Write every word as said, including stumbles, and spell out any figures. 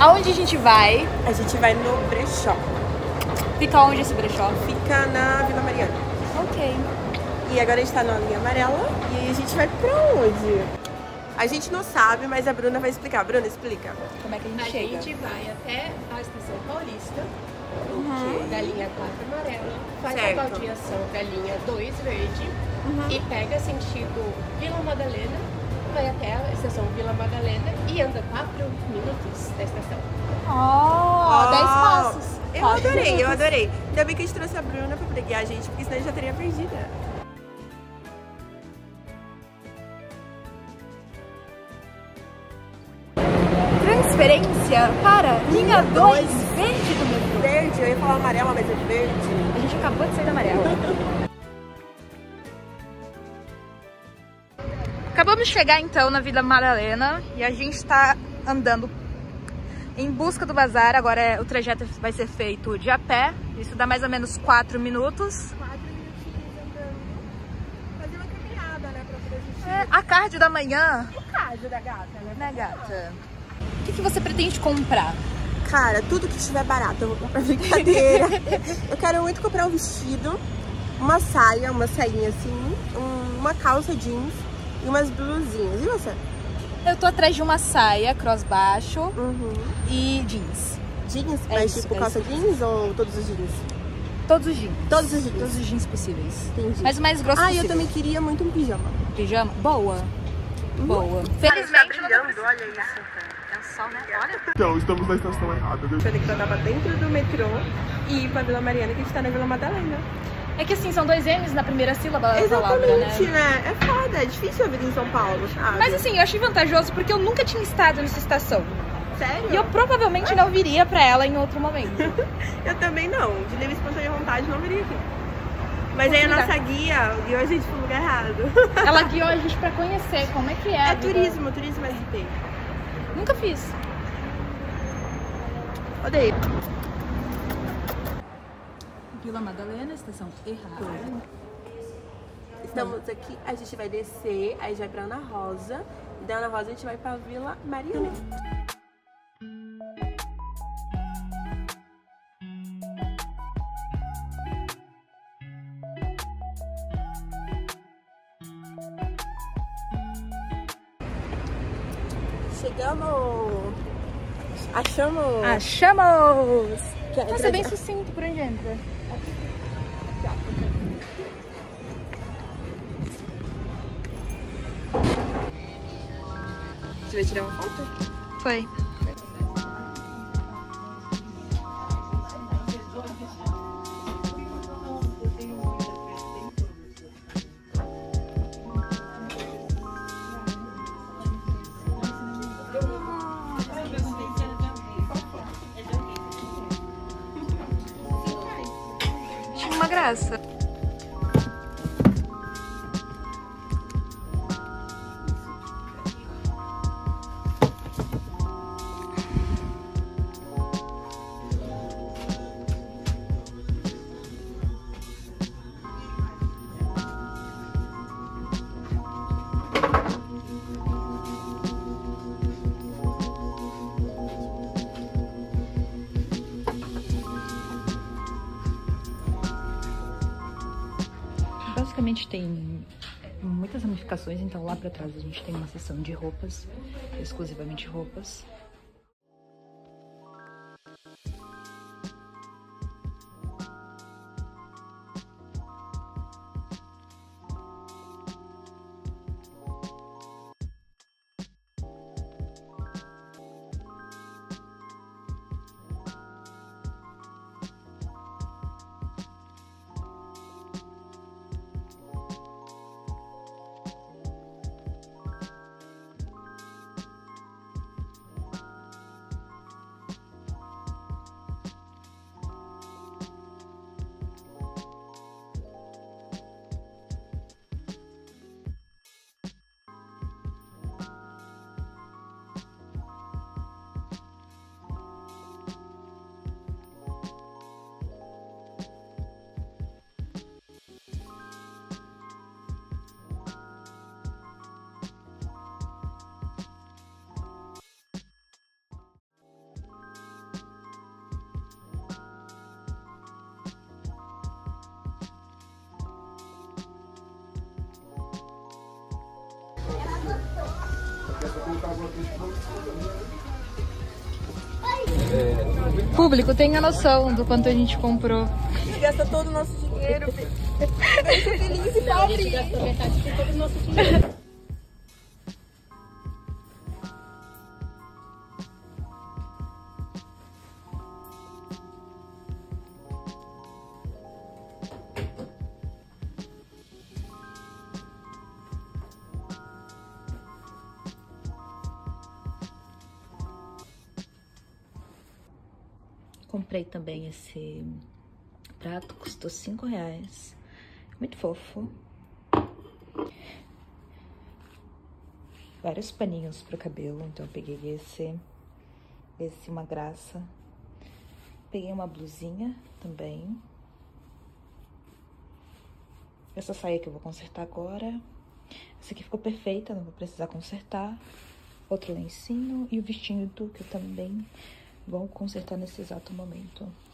Aonde a gente vai? A gente vai no brechó. Fica onde esse brechó? Fica na Vila Mariana. Ok. E agora a gente tá na linha amarela. E aí a gente vai pra onde? A gente não sabe, mas a Bruna vai explicar. Bruna, explica. Como é que a gente A chega? gente vai até a Estação Paulista, Uhum. da linha quatro amarela, faz Certo. a baldeação da linha dois verde Uhum. e pega sentido Vila Madalena, vai até a estação Vila Madalena e anda quatro minutos da estação. Oh, dez passos. Eu Quatro adorei, eu minutos. adorei. Ainda bem que a gente trouxe a Bruna pra poder guiar a gente, porque senão a gente já teria perdido. Transferência para linha dois verde do metrô. Verde, eu ia falar amarela, mas é verde. A gente acabou de sair da amarela. Acabamos de chegar então na Vila Madalena e a gente está andando em busca do bazar. Agora é, o trajeto vai ser feito de a pé. Isso dá mais ou menos quatro minutos. Quatro minutinhos andando. Fazer uma caminhada, né, pra poder assistir. É, a cardio da manhã, O cardio da gata, né? né, gata? O que, que você pretende comprar? Cara, tudo que estiver barato, eu vou comprar brincadeira. Eu quero muito comprar um vestido, uma saia, uma sainha assim, um- uma calça jeans e umas blusinhas. E você? Eu tô atrás de uma saia cross baixo Uhum. e jeans. Jeans? É Mas isso, tipo é calça jeans ou todos os jeans? Todos os jeans. Todos os jeans. Todos os jeans possíveis. Entendi. Mas o mais grosso Ah, possível. eu também queria muito um pijama. Pijama? Boa. Boa. Tá Felizmente. brilhando, olha isso. É o sol, né? Olha. Então, estamos na estação errada. A gente tava dentro do metrô e ir pra Vila Mariana, que a gente tá na Vila Madalena. É que assim, são dois N's na primeira sílaba da palavra, Exatamente, né? né? É foda, é difícil a vida em São Paulo, sabe? Mas assim, eu achei vantajoso porque eu nunca tinha estado nessa estação. Sério? E eu provavelmente não viria pra ela em outro momento. Eu também não, de livre e espontânea vontade não viria aqui. Mas aí a nossa guia guiou a gente pro lugar errado. Ela guiou a gente pra conhecer como é que é. a É vida. turismo, turismo S P. Nunca fiz. Odeio. Vila Madalena, estação errada. Estamos aqui, a gente vai descer, aí já vai pra Ana Rosa. E da Ana Rosa a gente vai pra Vila Mariana. Chegamos! Achamos! Achamos! Que- Nossa, é bem sucinto por onde entra. Você vai tirar uma foto? Foi. Tinha uma graça. Basicamente tem muitas ramificações, então lá pra trás a gente tem uma seção de roupas, exclusivamente roupas. Público, tenha noção do quanto a gente comprou. A gente gasta todo o nosso dinheiro. Eu sou feliz e pobre. A gente gastou metade de todo o nosso dinheiro. Comprei também esse prato, custou cinco reais. Muito fofo. Vários paninhos pro cabelo, então eu peguei esse. Esse uma graça. Peguei uma blusinha também. Essa saia que eu vou consertar agora. Essa aqui ficou perfeita, não vou precisar consertar. Outro lencinho e o vestido que eu também vou consertar nesse exato momento.